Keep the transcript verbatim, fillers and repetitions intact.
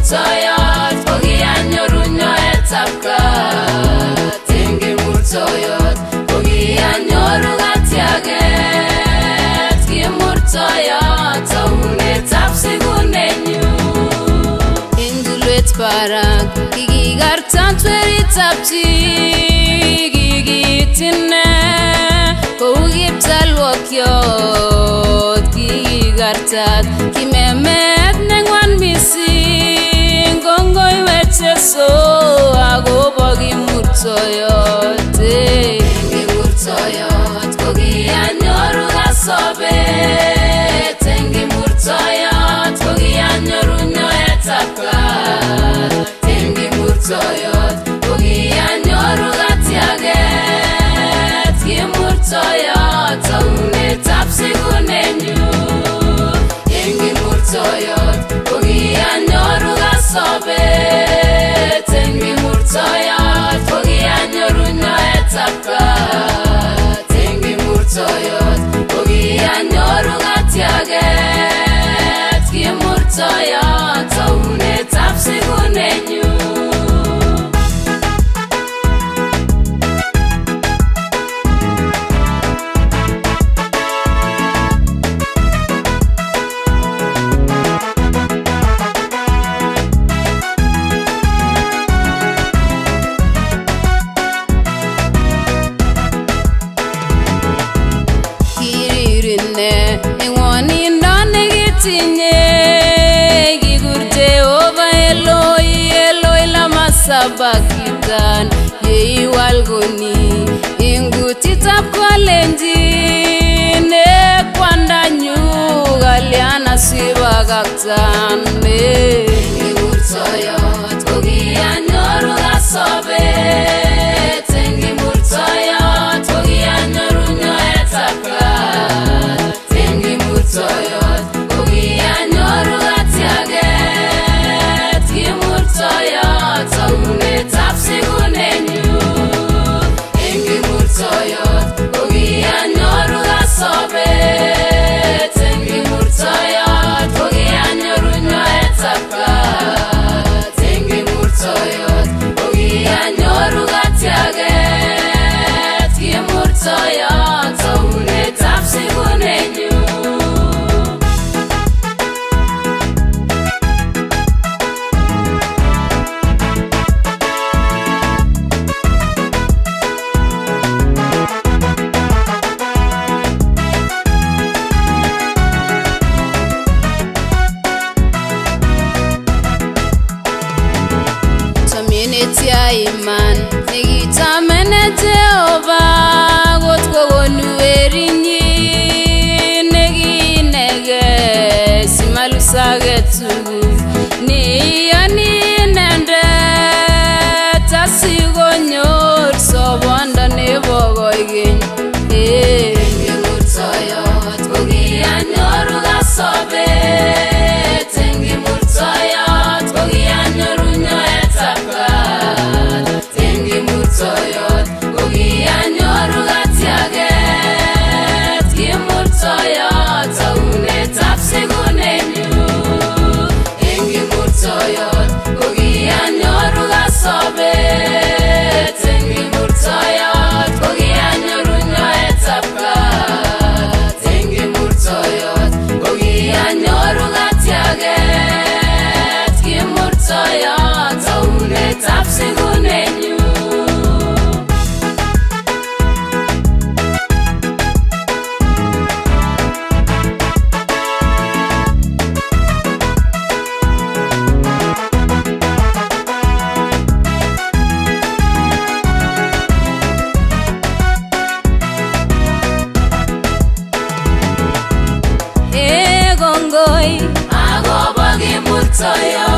kimurtoiyot kokianyoru nyoetab kat. Eng kimurtoiyot kokianyoru katiaget. Kimurtoiyot taunetab sigunenyu. Eng tulwet barak kikikartan tweritab chi. Kikit ine kou kiptalwokyot. Kikikartat kimemet nengwan mising. Kongoiwech Jesu akobo kimurtoiyot. Kimurtoiyot kokianyoru kasobet. Eng kimurtoiyot kokianyoru nyoetab kat. Eng kimurtoiyot kokianyoru katiaget. Kimurtoiyot taunetab sigunenyu. Eng kimurtoiyot kokianyoru kasobet. Eng kimurtoiyot kokianyoru nyoetab kat. Eng kimurtoiyot kokianyoru katiaget. Kimurtoiyot taunetab sigunenyu. Sabakitan yeiwal goni ingutitab kolenjin. Ne kwandanyu galiana sibakaktan. Kimurtoiyot kokianyoru kasobet. Eng kimurtoiyot kokianyoru nyoetab kat. Eng kimurtoiyot kokianyoru katiaget. Kimurtoiyot taunetab sigunenyu. Eng kimurtoiyot kokianyoru kasobet. Eng kimurtoiyot kokianyoru nyoetab kat. Eng kimurtoiyot kokianyoru katiaget. Kimurtoiyot taunetab sigunenyu. Netia iman nekitamene Jehova got kokonu werinyin. Nekiinege simalusage tugul niyoni inendet asikonyor sobondo nebo koigeny. Kimurtoiyot kokianyoru kasobet. Eng kimurtoiyot kokianyoru nyoetab kat. Eng kimurtoiyot kokianyoru katiaget. Kimurtoiyot taunetab sigunenyu. Eng kimurtoiyot kokianyoru kasobet. Eng kimurtoiyot kokianyoru nyoetab kat. Eng kimurtoiyot kokianyoru katiaget. Kimurtoiyot taunetab sigunenyu. Egongoi agobo kimurtoiyot.